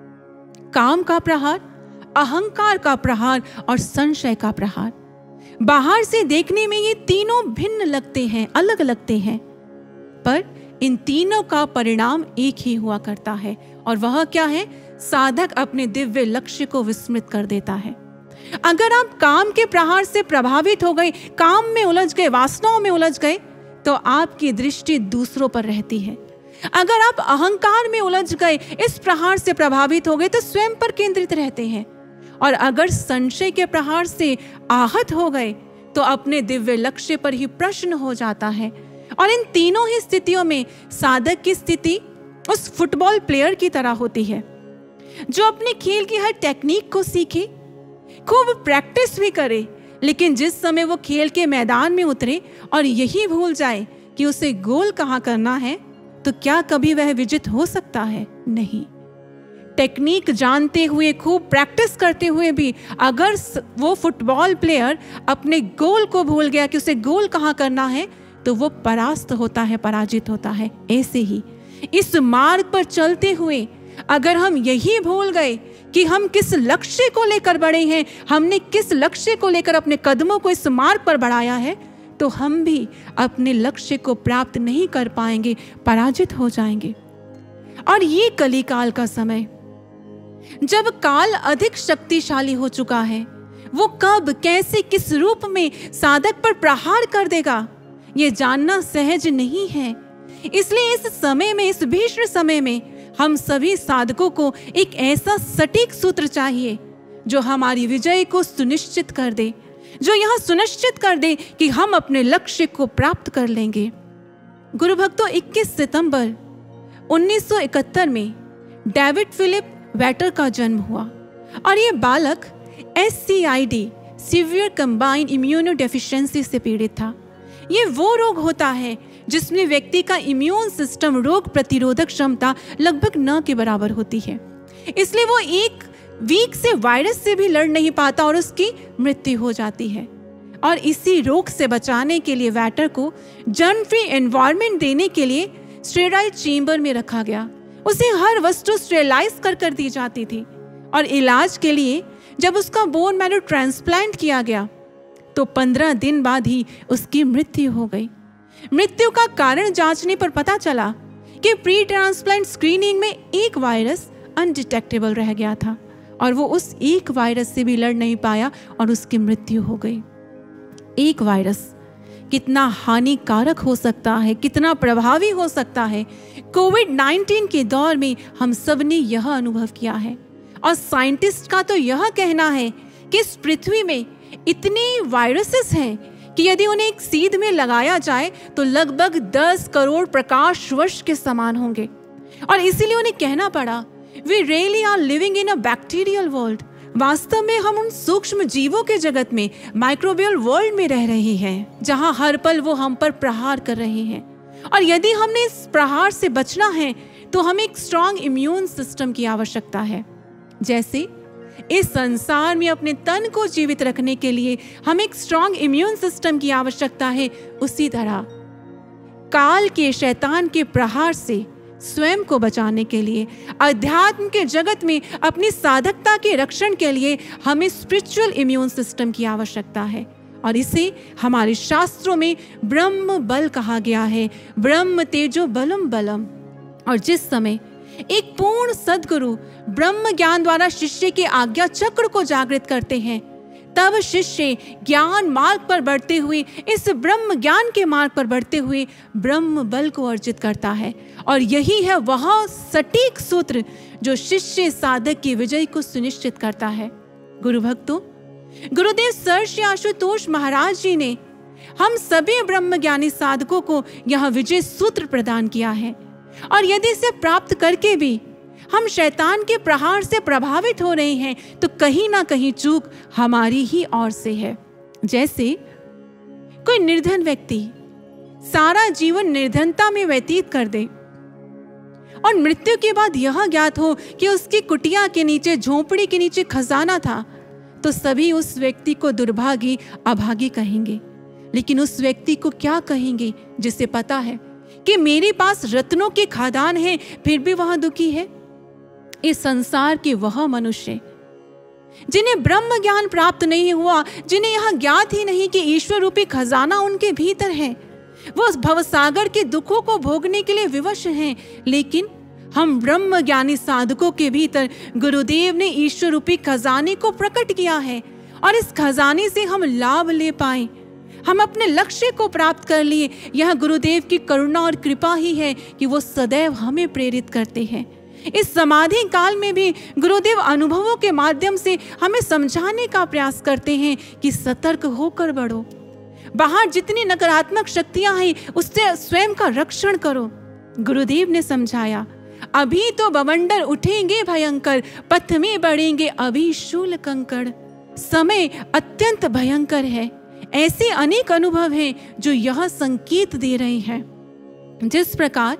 काम का प्रहार, अहंकार का प्रहार और संशय का प्रहार। बाहर से देखने में ये तीनों भिन्न लगते हैं, अलग लगते हैं, पर इन तीनों का परिणाम एक ही हुआ करता है। और वह क्या है? साधक अपने दिव्य लक्ष्य को विस्मृत कर देता है। अगर आप काम के प्रहार से प्रभावित हो गए, काम में उलझ गए, वासनाओं में उलझ गए, तो आपकी दृष्टि दूसरों पर रहती है। अगर आप अहंकार में उलझ गए, इस प्रहार से प्रभावित हो गए, तो स्वयं पर केंद्रित रहते हैं। और अगर संशय के प्रहार से आहत हो गए तो अपने दिव्य लक्ष्य पर ही प्रश्न हो जाता है। और इन तीनों ही स्थितियों में साधक की स्थिति उस फुटबॉल प्लेयर की तरह होती है जो अपने खेल की हर टेक्निक को सीखे, खूब प्रैक्टिस भी करे, लेकिन जिस समय वो खेल के मैदान में उतरे और यही भूल जाए कि उसे गोल कहाँ करना है, तो क्या कभी वह विजित हो सकता है? नहीं। टेक्निक जानते हुए, खूब प्रैक्टिस करते हुए भी अगर वो फुटबॉल प्लेयर अपने गोल को भूल गया कि उसे गोल कहाँ करना है, तो वो परास्त होता है, पराजित होता है। ऐसे ही इस मार्ग पर चलते हुए अगर हम यही भूल गए कि हम किस लक्ष्य को लेकर बढ़े हैं, हमने किस लक्ष्य को लेकर अपने कदमों को इस मार्ग पर बढ़ाया है, तो हम भी अपने लक्ष्य को प्राप्त नहीं कर पाएंगे, पराजित हो जाएंगे। और ये कलिकाल का समय, जब काल अधिक शक्तिशाली हो चुका है, वो कब, कैसे, किस रूप में साधक पर प्रहार कर देगा, ये जानना सहज नहीं है। इसलिए इस समय में, इस भीष्म समय में हम सभी साधकों को एक ऐसा सटीक सूत्र चाहिए जो हमारी विजय को सुनिश्चित कर दे, जो यह सुनिश्चित कर दे कि हम अपने लक्ष्य को प्राप्त कर लेंगे। गुरु भक्तों, इक्कीस सितंबर उन्नीस सौ इकहत्तर में डेविड फिलिप वेटर का जन्म हुआ और ये बालक S C I D, severe combined immunodeficiency से पीड़ित था। ये वो रोग होता है जिसमें व्यक्ति का इम्यून सिस्टम, रोग प्रतिरोधक क्षमता लगभग न के बराबर होती है। इसलिए वो एक वीक से वायरस से भी लड़ नहीं पाता और उसकी मृत्यु हो जाती है। और इसी रोग से बचाने के लिए वेटर को जर्म फ्री एनवायरनमेंट देने के लिए स्टेराइल चेंबर में रखा गया। उसे हर वस्तु स्टेरलाइज कर कर दी जाती थी। और इलाज के लिए जब उसका बोन मैरो ट्रांसप्लांट किया गया तो पंद्रह दिन बाद ही उसकी मृत्यु हो गई। मृत्यु का कारण जांचने पर पता चला कि प्री ट्रांसप्लांट स्क्रीनिंग में एक वायरस अनडिटेक्टेबल रह गया था और वो उस एक वायरस से भी लड़ नहीं पाया और उसकी मृत्यु हो गई। एक वायरस कितना हानिकारक हो सकता है, कितना प्रभावी हो सकता है, कोविड नाइन्टीन के दौर में हम सब ने यह अनुभव किया है। और साइंटिस्ट का तो यह कहना है कि इस पृथ्वी में इतने वायरसेस हैं कि यदि उन्हें एक सीध में लगाया जाए तो लगभग दस करोड़ प्रकाश वर्ष के समान होंगे। और इसीलिए उन्हें कहना पड़ा, we really are living in a bacterial world. वास्तव में हम उन सूक्ष्म जीवों के जगत में, माइक्रोबियल वर्ल्ड में रह रहे हैं, जहां हर पल वो हम पर प्रहार कर रहे हैं। और यदि हमने इस प्रहार से बचना है तो हमें एक स्ट्रॉन्ग इम्यून सिस्टम की आवश्यकता है। जैसे इस संसार में अपने तन को जीवित रखने के लिए हमें एक स्ट्रॉन्ग इम्यून सिस्टम की आवश्यकता है, उसी तरह काल के, शैतान के प्रहार से स्वयं को बचाने के लिए, अध्यात्म के जगत में अपनी साधकता के रक्षण के लिए हमें स्पिरिचुअल इम्यून सिस्टम की आवश्यकता है। और इसे हमारे शास्त्रों में ब्रह्म बल कहा गया है, ब्रह्म तेजो बलम बलम। और जिस समय एक पूर्ण सद्गुरु ब्रह्म ज्ञान द्वारा शिष्य के आज्ञा चक्र को जागृत करते हैं, तब शिष्य ज्ञान मार्ग पर बढ़ते हुए, इस ब्रह्म ज्ञान के मार्ग पर बढ़ते हुए ब्रह्म बल को अर्जित करता है। और यही है वह सटीक सूत्र जो शिष्य साधक की विजय को सुनिश्चित करता है। गुरु भक्तों, गुरुदेव सर श्री आशुतोष महाराज जी ने हम सभी ब्रह्म ज्ञानी साधकों को यह विजय सूत्र प्रदान किया है। और यदि इसे प्राप्त करके भी हम शैतान के प्रहार से प्रभावित हो रहे हैं तो कहीं ना कहीं चूक हमारी ही ओर से है। जैसे कोई निर्धन व्यक्ति सारा जीवन निर्धनता में व्यतीत कर दे और मृत्यु के बाद यह ज्ञात हो कि उसकी कुटिया के नीचे, झोपड़ी के नीचे खजाना था, तो सभी उस व्यक्ति को दुर्भागी, अभागी कहेंगे। लेकिन उस व्यक्ति को क्या कहेंगे जिसे पता है कि मेरे पास रत्नों के खादान हैं, फिर भी वह दुखी है? इस संसार के वह मनुष्य जिन्हें ब्रह्म ज्ञान प्राप्त नहीं हुआ, जिन्हें यह ज्ञात ही नहीं कि ईश्वर रूपी खजाना उनके भीतर है, वो भवसागर के दुखों को भोगने के लिए विवश हैं। लेकिन हम ब्रह्म ज्ञानी साधकों के भीतर गुरुदेव ने ईश्वर रूपी खजाने को प्रकट किया है और इस खजाने से हम लाभ ले पाए, हम अपने लक्ष्य को प्राप्त कर लिए। यह गुरुदेव की करुणा और कृपा ही है कि वो सदैव हमें प्रेरित करते हैं। इस समाधि काल में भी गुरुदेव अनुभवों के माध्यम से हमें समझाने का प्रयास करते हैं कि सतर्क होकर बढ़ो, बाहर जितनी नकारात्मक शक्तियां हैं उससे स्वयं का रक्षण करो। गुरुदेव ने समझाया, अभी तो बवंडर उठेंगे भयंकर, पथ में बढ़ेंगे अभी शूल कंकड़। समय अत्यंत भयंकर है। ऐसे अनेक अनुभव हैं जो यह संकेत दे रहे हैं। जिस प्रकार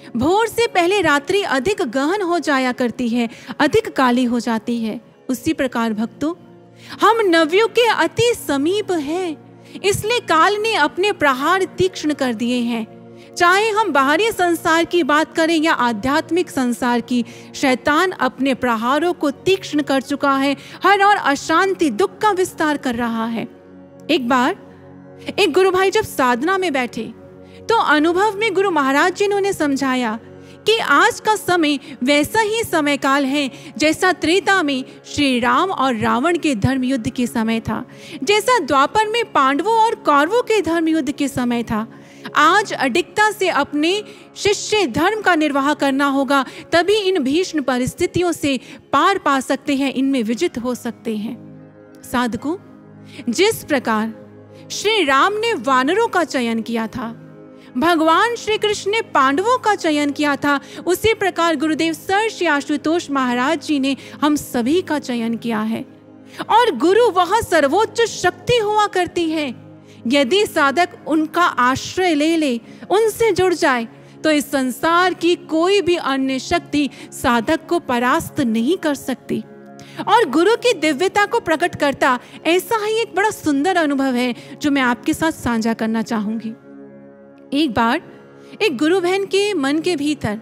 भोर से पहले रात्रि अधिक गहन हो जाया करती है, अधिक काली हो जाती है। उसी प्रकार भक्तों, हम नवयुग के अति समीप हैं, इसलिए काल ने अपने प्रहार तीक्ष्ण कर दिए हैं। चाहे हम बाहरी संसार की बात करें या आध्यात्मिक संसार की, शैतान अपने प्रहारों को तीक्ष्ण कर चुका है, हर और अशांति दुख का विस्तार कर रहा है। एक बार एक गुरु भाई जब साधना में बैठे तो अनुभव में गुरु महाराज जी ने उन्हें समझाया कि आज का समय वैसा ही समय काल है जैसा त्रेता में श्री राम और रावण के धर्म युद्ध के समय था, जैसा द्वापर में पांडवों और कौरवों के धर्म युद्ध के समय था। आज अडिगता से अपने शिष्य धर्म का निर्वाह करना होगा, तभी इन भीषण परिस्थितियों से पार पा सकते हैं, इनमें विजित हो सकते हैं। साधकों, जिस प्रकार श्री राम ने वानरों का चयन किया था, भगवान श्री कृष्ण ने पांडवों का चयन किया था, उसी प्रकार गुरुदेव सर श्री आशुतोष महाराज जी ने हम सभी का चयन किया है। और गुरु वह सर्वोच्च शक्ति हुआ करती है। यदि साधक उनका आश्रय ले ले, उनसे जुड़ जाए, तो इस संसार की कोई भी अन्य शक्ति साधक को परास्त नहीं कर सकती। और गुरु की दिव्यता को प्रकट करता ऐसा ही एक बड़ा सुंदर अनुभव है जो मैं आपके साथ साझा करना चाहूंगी। एक बार एक गुरु बहन के मन के भीतर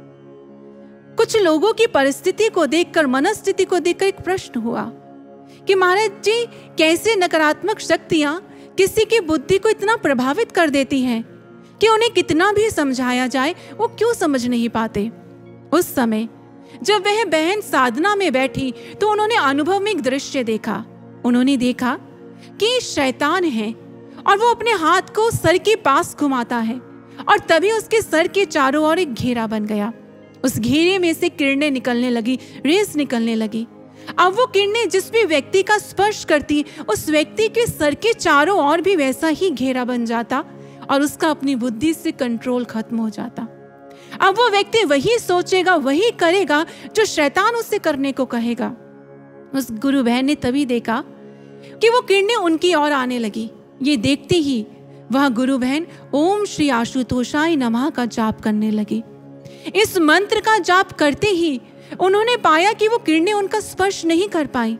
कुछ लोगों की परिस्थिति को देखकर, मनस्थिति को देखकर एक प्रश्न हुआ कि महाराज जी, कैसे नकारात्मक शक्तियां किसी की बुद्धि को इतना प्रभावित कर देती हैं कि उन्हें कितना भी समझाया जाए वो क्यों समझ नहीं पाते। उस समय जब वह बहन साधना में बैठी तो उन्होंने अनुभव में एक दृश्य देखा। उन्होंने देखा कि शैतान है और वो अपने हाथ को सर के पास घुमाता है और तभी उसके सर के चारों ओर एक घेरा बन गया। उस घेरे में से किरणें निकलने लगी, रेस निकलने लगी। अब वो किरणें जिस भी व्यक्ति का स्पर्श करती, उस व्यक्ति के सर के चारों ओर भी वैसा ही घेरा बन जाता और उसका अपनी बुद्धि से कंट्रोल खत्म हो जाता। अब वो व्यक्ति वही सोचेगा, वही करेगा जो शैतान उससे करने को कहेगा। उस गुरु बहन ने तभी देखा कि वो किरणें उनकी ओर आने लगी। ये देखते ही वह गुरु बहन ओम श्री आशुतोषाय नमः का जाप करने लगी। इस मंत्र का जाप करते ही उन्होंने पाया कि वो किरणें उनका स्पर्श नहीं कर पाई।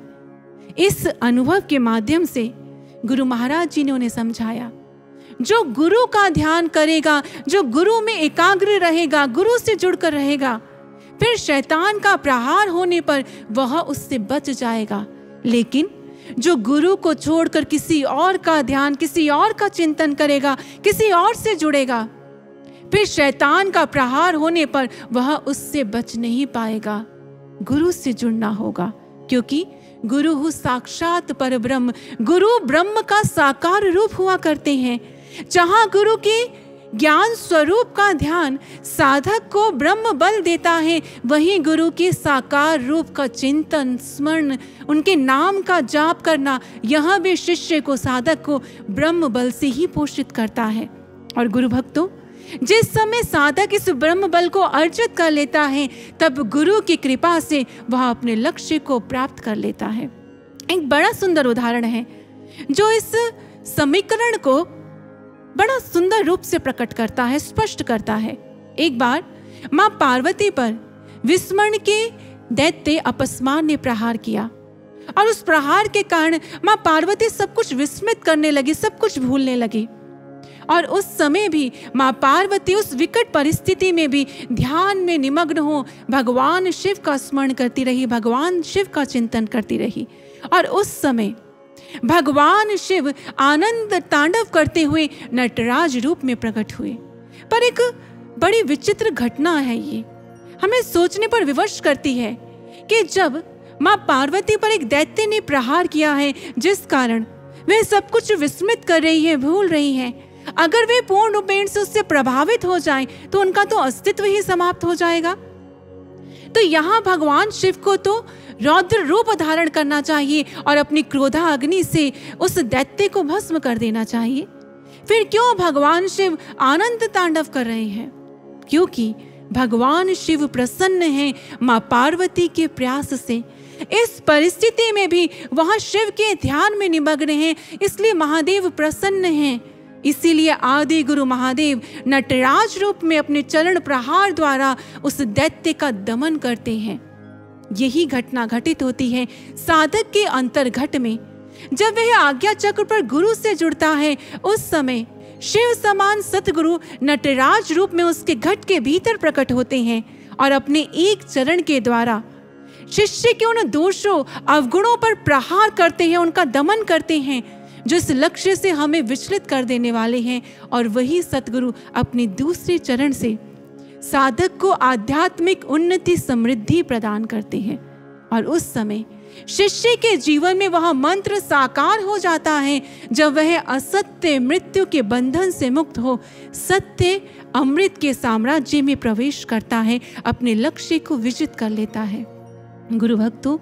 इस अनुभव के माध्यम से गुरु महाराज जी ने उन्हें समझाया, जो गुरु का ध्यान करेगा, जो गुरु में एकाग्र रहेगा, गुरु से जुड़कर रहेगा, फिर शैतान का प्रहार होने पर वह उससे बच जाएगा। लेकिन जो गुरु को छोड़कर किसी और का ध्यान, किसी और का चिंतन करेगा, किसी और से जुड़ेगा, फिर शैतान का प्रहार होने पर वह उससे बच नहीं पाएगा। गुरु से जुड़ना होगा, क्योंकि गुरु साक्षात परब्रह्म, गुरु ब्रह्म का साकार रूप हुआ करते हैं। जहां गुरु के ज्ञान स्वरूप का ध्यान साधक को ब्रह्म बल देता है, वहीं गुरु के साकार रूप का चिंतन, स्मरण, उनके नाम का जाप करना, यह भी शिष्य को, साधक को ब्रह्म बल से ही पोषित करता है। और गुरु भक्तों, जिस समय साधक इस ब्रह्म बल को अर्जित कर लेता है, तब गुरु की कृपा से वह अपने लक्ष्य को प्राप्त कर लेता है। एक बड़ा सुंदर उदाहरण है जो इस समीकरण को बड़ा सुंदर रूप से प्रकट करता है, स्पष्ट करता है। एक बार मां पार्वती पर विस्मरण के दैत्य अपस्मार ने प्रहार किया और उस प्रहार के कारण मां पार्वती सब कुछ विस्मित करने लगी, सब कुछ भूलने लगी। और उस समय भी मां पार्वती उस विकट परिस्थिति में भी ध्यान में निमग्न हो भगवान शिव का स्मरण करती रही, भगवान शिव का चिंतन करती रही। और उस समय भगवान शिव आनंद तांडव करते हुए नटराज रूप में प्रकट हुए। पर एक बड़ी विचित्र घटना है, ये हमें सोचने पर विवश करती है कि जब मां पार्वती पर एक दैत्य ने प्रहार किया है, जिस कारण वे सब कुछ विस्मित कर रही है, भूल रही है, अगर वे पूर्ण रूपेण से उससे प्रभावित हो जाएं, तो उनका तो अस्तित्व ही समाप्त हो जाएगा। तो यहाँ भगवान शिव को तो रौद्र रूप धारण करना चाहिए और अपनी क्रोधा अग्नि से उस दैत्य को भस्म कर देना चाहिए। फिर क्यों भगवान शिव आनंद तांडव कर रहे हैं? क्योंकि भगवान शिव प्रसन्न हैं मां पार्वती के प्रयास से। इस परिस्थिति में भी वह शिव के ध्यान में निमग्न हैं, इसलिए महादेव प्रसन्न हैं। इसीलिए आदि गुरु महादेव नटराज रूप में अपने चरण प्रहार द्वारा उस दैत्य का दमन करते हैं। यही घटना घटित होती है साधक के अंतर्घट में। जब वह आज्ञा चक्र पर गुरु से जुड़ता है, उस समय शिव समान सतगुरु नटराज रूप में उसके घट के भीतर प्रकट होते हैं और अपने एक चरण के द्वारा शिष्य के उन दोषों अवगुणों पर प्रहार करते हैं, उनका दमन करते हैं जो इस लक्ष्य से हमें विचलित कर देने वाले हैं। और वही सतगुरु अपने दूसरे चरण से साधक को आध्यात्मिक उन्नति समृद्धि प्रदान करते हैं और उस समय शिष्य के जीवन में वह मंत्र साकार हो जाता है जब वह असत्य मृत्यु के बंधन से मुक्त हो सत्य अमृत के साम्राज्य में प्रवेश करता है, अपने लक्ष्य को विजित कर लेता है। गुरु भक्तों,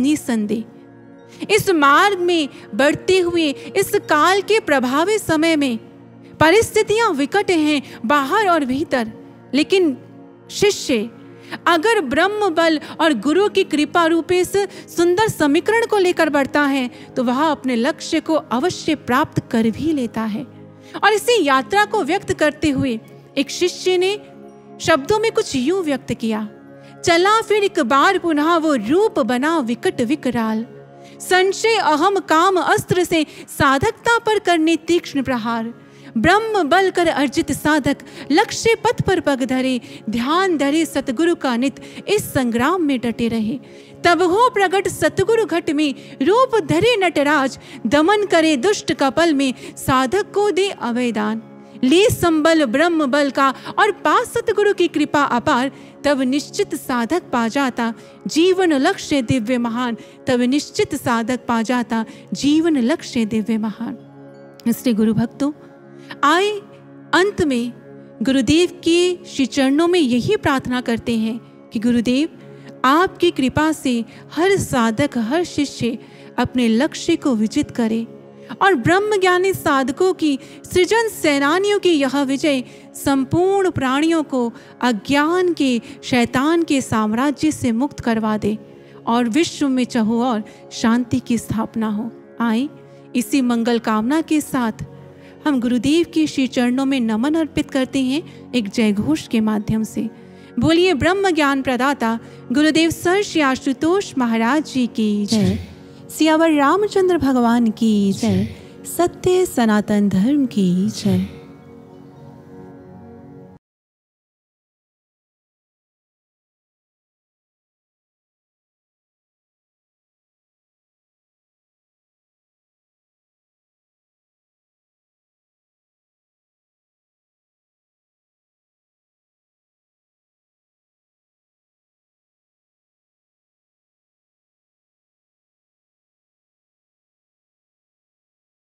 निसंदेह इस मार्ग में बढ़ते हुए इस काल के प्रभावी समय में परिस्थितियां विकट हैं बाहर और भीतर, लेकिन शिष्य अगर ब्रह्म बल और गुरु की कृपा रूपे इस सुंदर समीकरण को लेकर बढ़ता है तो वह अपने लक्ष्य को अवश्य प्राप्त कर भी लेता है। और इसी यात्रा को व्यक्त करते हुए एक शिष्य ने शब्दों में कुछ यूं व्यक्त किया। चला फिर एक बार पुनः वो रूप बना विकट विकराल, संशय अहम काम अस्त्र से साधकता पर करने तीक्ष्ण प्रहार। ब्रह्म बल कर अर्जित साधक लक्ष्य पथ पर पग धरे, ध्यान धरे सतगुरु का नित इस संग्राम में डटे रहे। तब हो प्रगट सतगुरु घट में रूप धरे नटराज, दमन करे दुष्ट कपल में साधक को दे अवैदान। ले संबल ब्रह्म बल का और पा सतगुरु की कृपा अपार, तब निश्चित साधक पा जाता जीवन लक्ष्य दिव्य महान। तब निश्चित साधक पा जाता जीवन लक्ष्य दिव्य महान। इसलिए गुरु भक्तों, आए अंत में गुरुदेव के श्री चरणों में यही प्रार्थना करते हैं कि गुरुदेव आपकी कृपा से हर साधक हर शिष्य अपने लक्ष्य को विजित करे और ब्रह्म ज्ञानी साधकों की सृजन सेनानियों की यह विजय संपूर्ण प्राणियों को अज्ञान के शैतान के साम्राज्य से मुक्त करवा दे और विश्व में चहुओर शांति की स्थापना हो। आए इसी मंगल कामना के साथ हम गुरुदेव के श्री चरणों में नमन अर्पित करते हैं एक जय घोष के माध्यम से। बोलिए ब्रह्म ज्ञान प्रदाता गुरुदेव सर श्री आशुतोष महाराज जी की जय, सियावर रामचंद्र भगवान की जय, सत्य सनातन धर्म की जय।